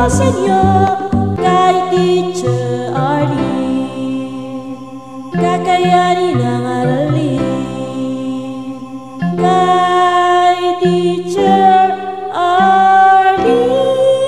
sa inyo kay Teacher Arlene. Kakayanin ang aralin kay Teacher Arlene.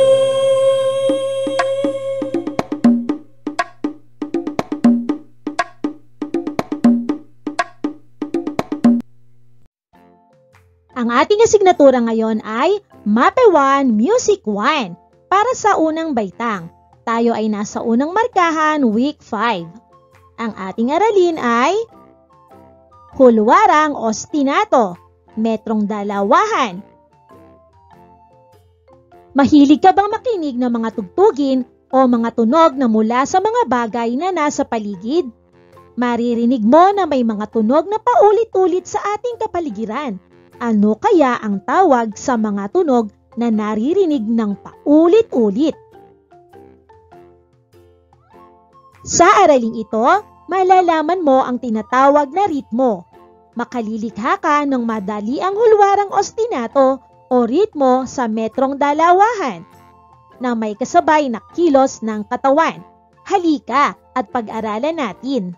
Ang ating asignatura ngayon ay MAPE 1 Music 1 para sa unang baitang. Tayo ay nasa unang markahan, week 5. Ang ating aralin ay Hulwarang Ostinato, Metrong Dalawahan. Mahilig ka bang makinig ng mga tugtugin o mga tunog na mula sa mga bagay na nasa paligid? Maririnig mo na may mga tunog na paulit-ulit sa ating kapaligiran. Ano kaya ang tawag sa mga tunog na naririnig ng paulit-ulit? Sa araling ito, malalaman mo ang tinatawag na ritmo. Makalilikha ka ng madali ang hulwarang ostinato o ritmo sa metrong dalawahan na may kasabay na kilos ng katawan. Halika at pag-aralan natin.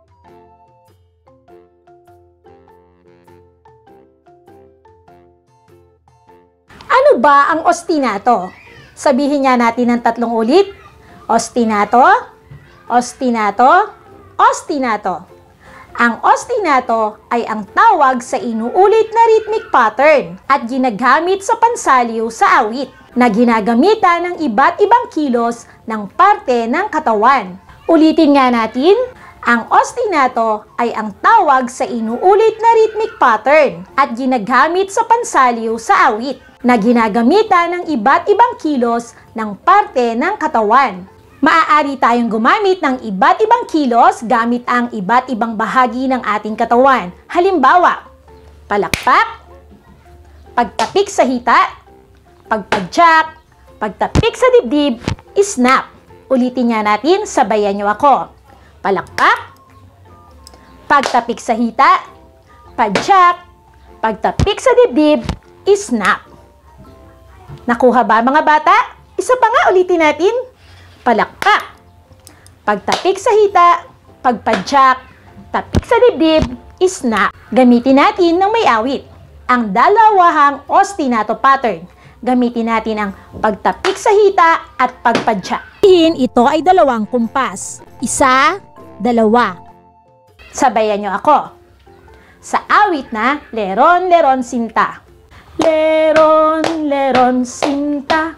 Ano ba ang ostinato? Sabihin nga natin ng 3 ulit. Ostinato, ostinato, ostinato. Ang ostinato ay ang tawag sa inuulit na rhythmic pattern at ginagamit sa pansaliw sa awit na ginagamitan ng iba't ibang kilos ng parte ng katawan. Ulitin nga natin. Ang ostinato ay ang tawag sa inuulit na rhythmic pattern at ginagamit sa pansaliw sa awit na ginagamitan ng iba't ibang kilos ng parte ng katawan. Maaari tayong gumamit ng iba't ibang kilos gamit ang iba't ibang bahagi ng ating katawan. Halimbawa, palakpak, pagtapik sa hita, pagpadyak, pagtapik sa dibdib, snap. Ulitin nga natin, sabayan niyo ako. Palakpak, pagtapik sa hita, padyak, pagtapik sa dibdib, snap. Nakuha ba mga bata? Isa pa nga, ulitin natin. Palakpak, pagtapik sa hita, pagpadyak, tapik sa dibdib, snap. Gamitin natin ng may awit, ang dalawahang ostinato pattern. Gamitin natin ang pagtapik sa hita at pagpadyak. Ito ay 2 kumpas. 1, 2. Sabayan nyo ako. Sa awit na Leron, Leron, Sinta. Leron, leron, sinta,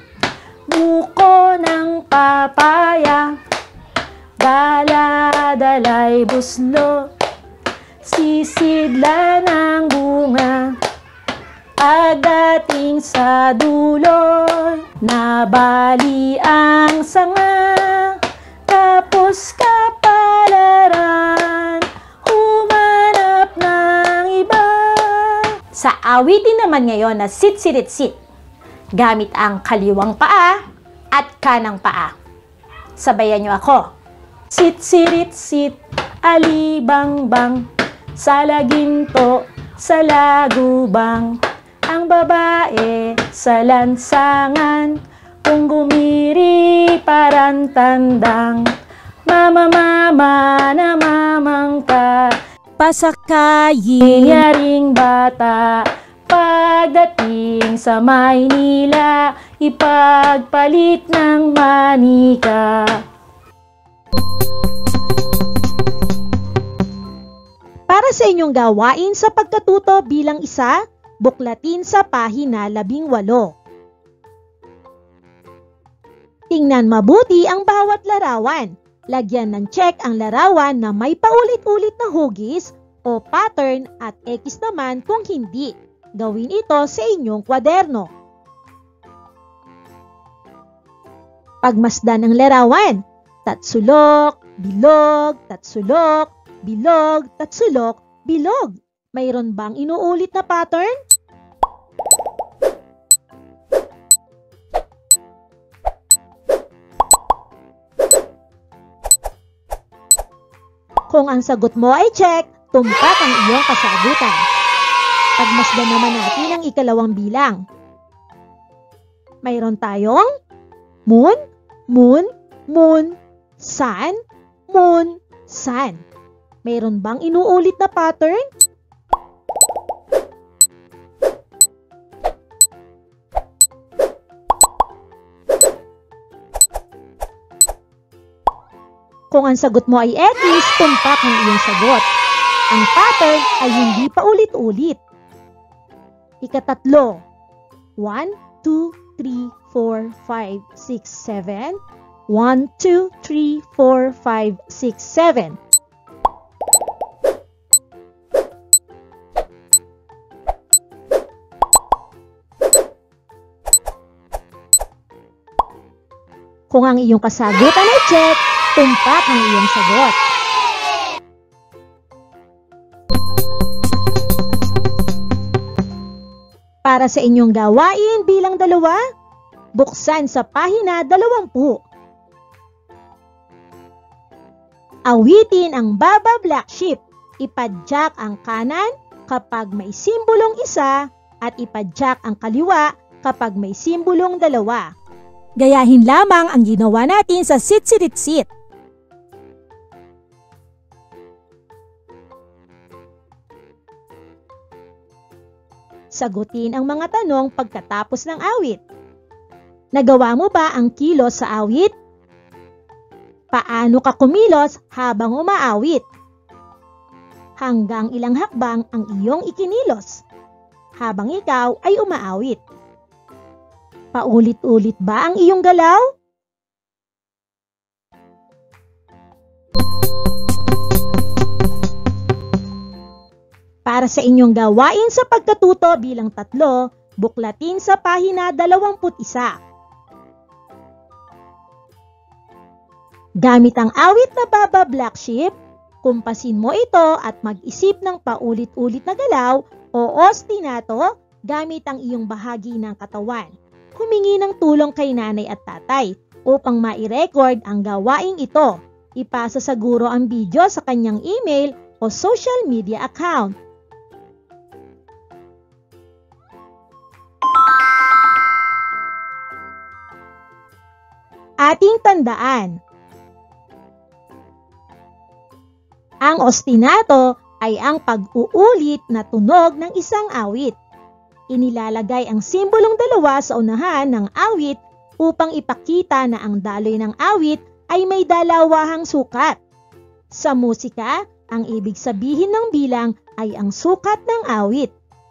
buko ng papaya, dala-dalay buslo, sisidla ng bunga, pagdating sa dulo, nabali ang sanga, tapos kapalaran, humanap ng iba. Sa awitin naman ngayon na sit-sirit-sit, gamit ang kaliwang paa at kanang paa. Sabayan niyo ako. Sit-sirit-sit, alibang-bang, sa laginto, sa lagubang, ang babae sa lansangan, kung gumiri parang tandang, mama-mama na mamangka, pasakayin yaring bata, pagdating sa Maynila, ipagpalit ng manika. Para sa inyong gawain sa pagkatuto bilang isa, buklatin sa pahina 18. Tingnan mabuti ang bawat larawan. Lagyan ng check ang larawan na may paulit-ulit na hugis o pattern at X naman kung hindi. Gawin ito sa inyong kwaderno. Pagmasdan ng larawan. Tatsulok, bilog, tatsulok, bilog, tatsulok, bilog. Mayroon bang inuulit na pattern? Kung ang sagot mo ay check, tumpak ang iyong kasagutan. Pagmasdan naman natin ang ikalawang bilang. Mayroon tayong Moon, moon, moon. Sun, moon, sun. Mayroon bang inuulit na pattern? Kung ang sagot mo ay X, tumpak ang iyong sagot. Ang pattern ay hindi pa ulit-ulit. Ikatatlo. 1, 2, 3, 4, 5, 6, 7. 1, 2, 3, 4, 5, 6, 7. Kung ang iyong kasagutan ay check, tumpak ang iyong sagot. Para sa inyong gawain bilang 2, buksan sa pahina 20. Awitin ang Baba Black Sheep. Ipadyak ang kanan kapag may simbolong 1 at ipadyak ang kaliwa kapag may simbolong 2. Gayahin lamang ang ginawa natin sa sit-sit-sit. Sagutin ang mga tanong pagkatapos ng awit. Nagawa mo ba ang kilos sa awit? Paano ka kumilos habang umaawit? Hanggang ilang hakbang ang iyong ikinilos habang ikaw ay umaawit? Paulit-ulit ba ang iyong galaw? Para sa inyong gawain sa pagkatuto bilang 3, buklatin sa pahina 21. Gamit ang awit na Baba Black Sheep, kumpasin mo ito at mag-isip ng paulit-ulit na galaw o ostinato gamit ang iyong bahagi ng katawan. Humingi ng tulong kay nanay at tatay upang ma-record ang gawaing ito. Ipasa sa guro ang video sa kanyang email o social media account. Ating tandaan, ang ostinato ay ang pag-uulit na tunog ng isang awit. Inilalagay ang simbolong 2 sa unahan ng awit upang ipakita na ang daloy ng awit ay may dalawahang sukat. Sa musika, ang ibig sabihin ng bilang ay ang sukat ng awit.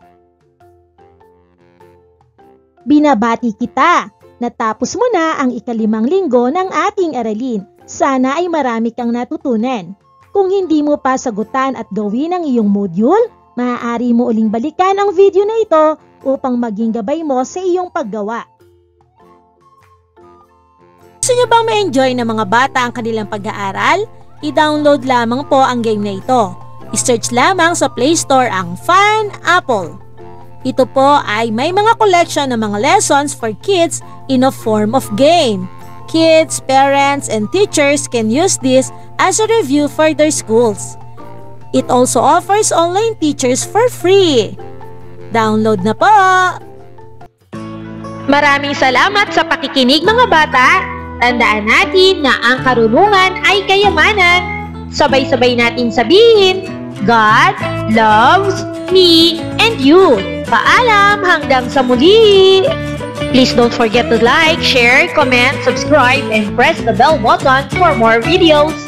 Binabati kita! Natapos mo na ang ika-5 linggo ng ating aralin. Sana ay marami kang natutunan. Kung hindi mo pa sagutan at gawin ang iyong module, maaari mo uling balikan ang video na ito upang maging gabay mo sa iyong paggawa. Gusto niyo bang ma-enjoy ng mga bata ang kanilang pag-aaral? I-download lamang po ang game na ito. I-search lamang sa Play Store ang Fun Apple. Ito po ay may mga collection ng mga lessons for kids in a form of game. Kids, parents, and teachers can use this as a review for their schools. It also offers online teachers for free. Download na po! Maraming salamat sa pakikinig mga bata. Tandaan natin na ang karunungan ay kayamanan. Sabay-sabay natin sabihin, God loves me and you. Paalam hanggang sa muli! Please don't forget to like, share, comment, subscribe, and press the bell button for more videos.